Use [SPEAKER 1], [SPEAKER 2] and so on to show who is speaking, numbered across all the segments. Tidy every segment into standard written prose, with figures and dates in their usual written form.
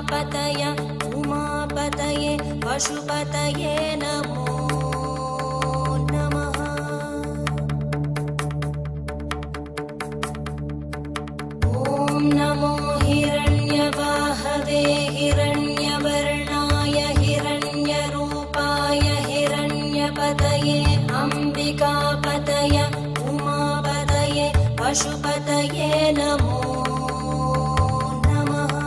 [SPEAKER 1] अम्बिकापतय उमापतये पशुपतये नमो नमः। ॐ नमो हिरण्यवाहवे हिरण्यवर्णाय हिरण्यरूपाय हिरण्यपतये अम्बिकापतय उमापतये पशुपतये नमो नमः।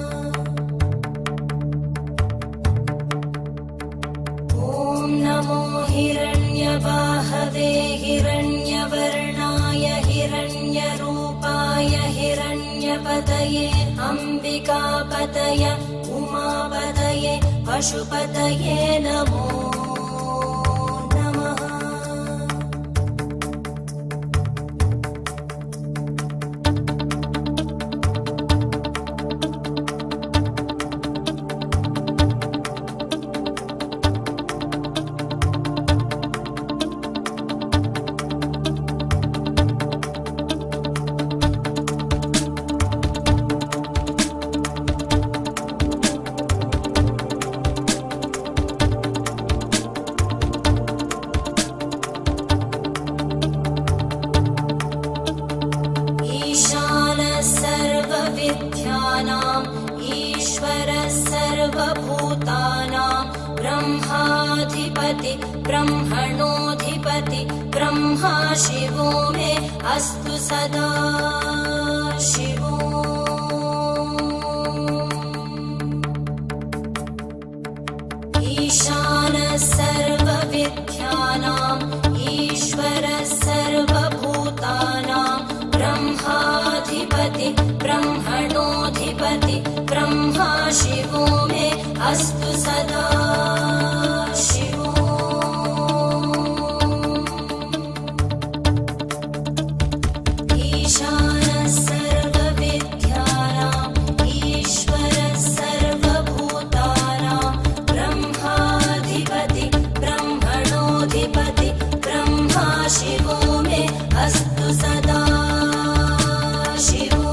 [SPEAKER 1] ॐ नमो हिरण्यवाहवे हिरण्यवर्णाय हिरण्यरूपाय हिरण्यपतये अम्बिकापतय उमापतये पशुपतये नमो नमः। सर्वविद्यानां ईश्वरः सर्वभूतानां ब्रह्माधिपति ब्रह्मणोऽधिपति ब्रह्मा शिवो मे अस्तु सदा शिवो। ईशानः सर्वविद्यानां ईश्वरः सर्वभूतानां ब्रह्माधिपति ब्रह्मणोऽधिपति ब्रह्मा शिवो मे अस्तु सदा शिवो। ईशानः सर्वविद्यानां ईश्वरः सर्वभूतानां ब्रह्माधिपति ब्रह्मणोऽधिपति ब्रह्मा शिवो मे अस्तु सदा शिवो।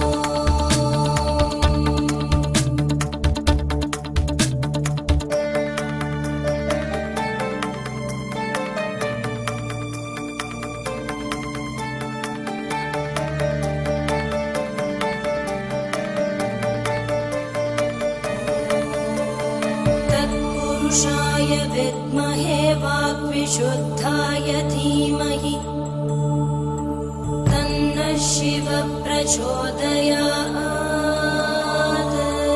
[SPEAKER 1] तत्पुरुषाय विद्महे वाग्विशुद्धाय धीमहि तन्नः शिवः प्रचोदयात्।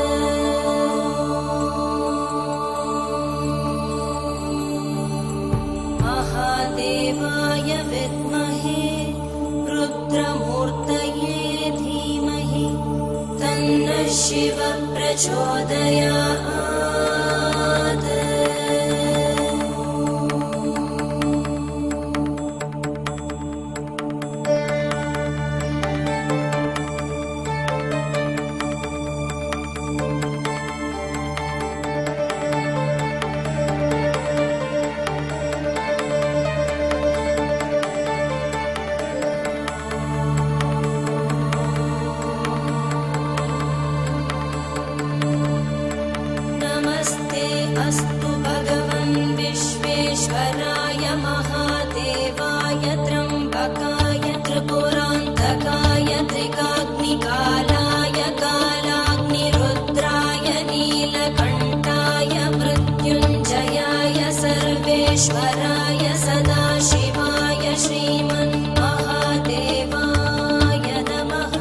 [SPEAKER 1] महादेवाय विद्महे रुद्रमूर्तये धीमहि तन्नः शिवः प्रचोदयात्। नमस्ते अस्तु भगवन् विश्वेश्वराय महादेवाय त्र्यम्बकाय त्रिपुरान्तकाय त्रिकाग्निकालाय कालाग्निरुद्राय नीलकण्ठाय मृत्युञ्जयाय सर्वेश्वराय सदाशिवाय श्रीमन्महादेवाय नमः।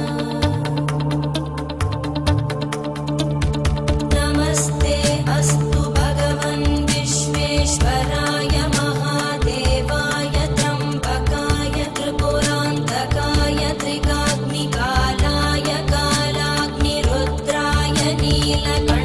[SPEAKER 1] नमस्ते अस्तु भगवन् विश्वेश्वराय महादेवाय त्र्यम्बकाय त्रिपुरान्तकाय त्रिकाग्निकालाय कालाग्निरुद्राय नीलकण्ठाय